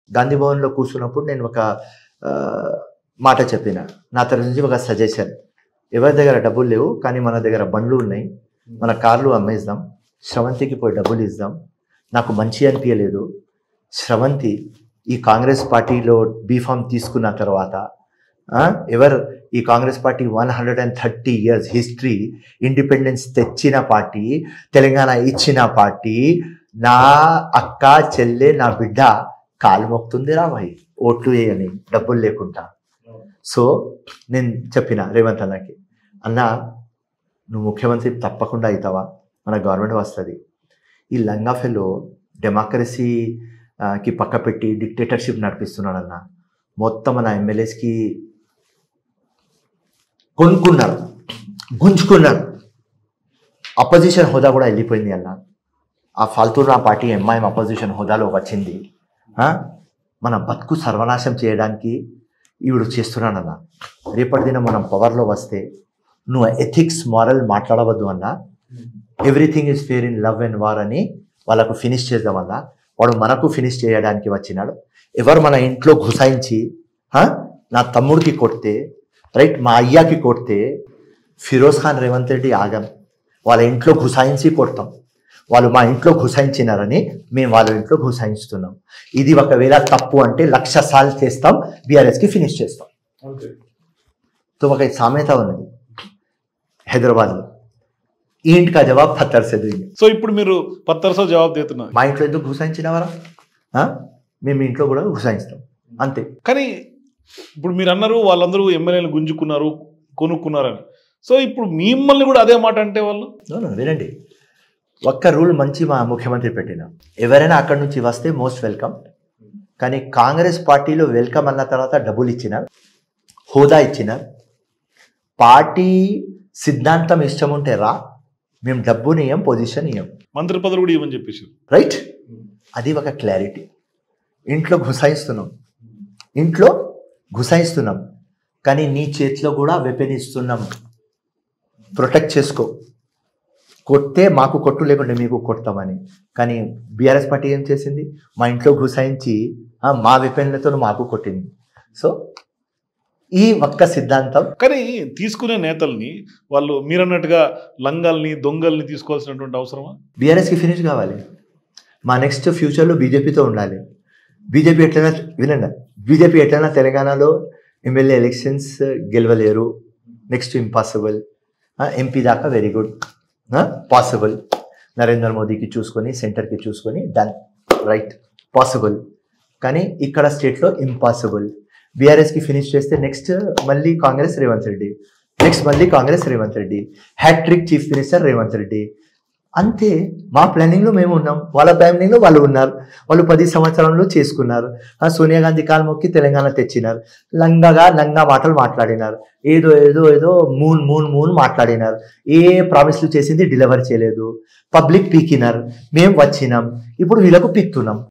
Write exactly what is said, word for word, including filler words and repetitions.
గాంధీ భవన్లో కూర్చున్నప్పుడు నేను ఒక మాట చెప్పిన, నా తరఫు నుంచి ఒక సజెషన్. ఎవరి దగ్గర డబ్బులు లేవు కానీ మన దగ్గర బండ్లు ఉన్నాయి, మన కార్లు అమ్మేద్దాం, శ్రవంతికి పోయి డబ్బులు ఇద్దాం. నాకు మంచి అనిపించలేదు. శ్రవంతి ఈ కాంగ్రెస్ పార్టీలో బీఫామ్ తీసుకున్న తర్వాత ఎవరు ఈ Congress party one hundred and thirty years history, independence తెచ్చిన పార్టీ, తెలంగాణ ఇచ్చిన పార్టీ, నా అక్క చెల్లె నా బిడ్డ కాలు మొక్కుతుంది రా భాయ్ ఓట్లు వేయని డబ్బులు లేకుండా. సో నేను చెప్పిన రేవంత్ అన్నకి, అన్న నువ్వు ముఖ్యమంత్రి తప్పకుండా అవుతావా, మన గవర్నమెంట్ వస్తుంది. ఈ లంగాఫెలో డెమోక్రసీకి పక్క పెట్టి డిక్టేటర్షిప్ నడిపిస్తున్నాడు అన్న. మొత్తం మన ఎమ్మెల్యేస్కి కొనుక్కున్నారు, గుంజుకున్నారు. అపోజిషన్ హోదా కూడా వెళ్ళిపోయింది అన్న. ఆ ఫాల్తూరా పార్టీ ఎంఐఎం అపోజిషన్ హోదాలో వచ్చింది. మన బతుకు సర్వనాశం చేయడానికి ఈవిడు చేస్తున్నాడన్న. రేపటి దిన మనం పవర్లో వస్తే నువ్వు ఎథిక్స్ మారల్ మాట్లాడవద్దు అన్న. Everything is fair in love and war అని వాళ్ళకు ఫినిష్ చేద్దామన్నా. వాడు మనకు ఫినిష్ చేయడానికి వచ్చినాడు. ఎవరు మన ఇంట్లో గుసాయించి నా తమ్ముడికి కొడితే, రైట్ మా అయ్యాకి కొడితే, ఫిరోజ్ ఖాన్ రేవంత్ రెడ్డి ఆగం. వాళ్ళ ఇంట్లో గుసాయించి కొడతాం. వాళ్ళు మా ఇంట్లో గుసాయించినారని మేము వాళ్ళ ఇంట్లో గుసాయిస్తున్నాం. ఇది ఒకవేళ తప్పు అంటే లక్ష సార్లు చేస్తాం, బీఆర్ఎస్కి ఫినిష్ చేస్తాం. తో ఒక సామెత ఉన్నది హైదరాబాద్లో, ఈంట్ కా జవాబ్ పత్తర్ సే దేంగే. సో ఇప్పుడు మీరు పత్తర్ సే జవాబ్ దేతున్నారు. మా ఇంట్లో ఎందుకు గుసాయించినవారా, మేము ఇంట్లో కూడా గుసాయిస్తాం అంతే. కానీ ఇప్పుడు మీరు అన్నారు వాళ్ళందరూ ఎమ్మెల్యేలు గుంజుకున్నారు, కొనుక్కున్నారని. సో ఇప్పుడు మిమ్మల్ని కూడా అదే మాట అంటే వాళ్ళు వినండి, ఒక్క రూల్ మంచి మా ముఖ్యమంత్రి పెట్టిన, ఎవరైనా అక్కడి నుంచి వస్తే మోస్ట్ వెల్కమ్. కానీ కాంగ్రెస్ పార్టీలో వెల్కమ్ అన్న తర్వాత డబ్బులు ఇచ్చినారు, హోదా ఇచ్చినారు. పార్టీ సిద్ధాంతం ఇష్టం ఉంటే రా, మేము డబ్బుని ఇయ్యం, పొజిషన్ ఇయ్యం, మంత్రి పదవి కూడా ఇవ్వని చెప్పేసి, రైట్. అది ఒక క్లారిటీ. ఇంట్లో గుసాయిస్తున్నాం, ఇంట్లో గుసాయిస్తున్నాం కానీ నీ చేతిలో కూడా వెపన్ ఇస్తున్నాం, ప్రొటెక్ట్ చేసుకో. కొట్టే మాకు కొట్టు లేకుంటే మీకు కొడతామని. కానీ బీఆర్ఎస్ పార్టీ ఏం చేసింది, మా ఇంట్లో గుసాయించి మా వెపన్లతో మాకు కొట్టింది. సో ఈ ఒక్క సిద్ధాంతం. కానీ తీసుకునే నేతల్ని వాళ్ళు మీరన్నట్టుగా లంగాల్ని దొంగల్ని తీసుకోవాల్సినటువంటి అవసరమా? బీఆర్ఎస్కి ఫినిష్ కావాలి. మా నెక్స్ట్ ఫ్యూచర్లో బీజేపీతో ఉండాలి. బీజేపీ ఎట్లయినా వినండి, బీజేపీ ఎట్లయినా తెలంగాణలో ఎమ్మెల్యే ఎలక్షన్స్ గెలవలేరు, నెక్స్ట్ ఇంపాసిబుల్. ఎంపీ దాకా వెరీ గుడ్, పాసిబుల్. నరేంద్ర మోదీకి చూసుకొని సెంటర్కి చూసుకొని డన్, రైట్, పాసిబుల్. కానీ ఇక్కడ స్టేట్లో ఇంపాసిబుల్. బీఆర్ఎస్కి ఫినిష్ చేస్తే నెక్స్ట్ మళ్ళీ కాంగ్రెస్ రేవంత్ రెడ్డి, నెక్స్ట్ మళ్ళీ Congress Revanth Reddy, hattrick chief minister Revanth Reddy. అంతే. మా ప్లానింగ్లో మేము ఉన్నాం, వాళ్ళ ప్లానింగ్లో వాళ్ళు ఉన్నారు. వాళ్ళు పది సంవత్సరంలో చేసుకున్నారు. సోనియా గాంధీ కాలు మొక్కి తెలంగాణ తెచ్చినారు. లంగగా లంగా మాటలు మాట్లాడినారు. ఏదో ఏదో ఏదో మూన్ మూన్ మూన్ మాట్లాడినారు. ఏ ప్రామిస్లు చేసింది డెలివర్ చేయలేదు. పబ్లిక్ పీకినారు. మేము వచ్చినాం, ఇప్పుడు వీళ్ళకు పీక్తున్నాం.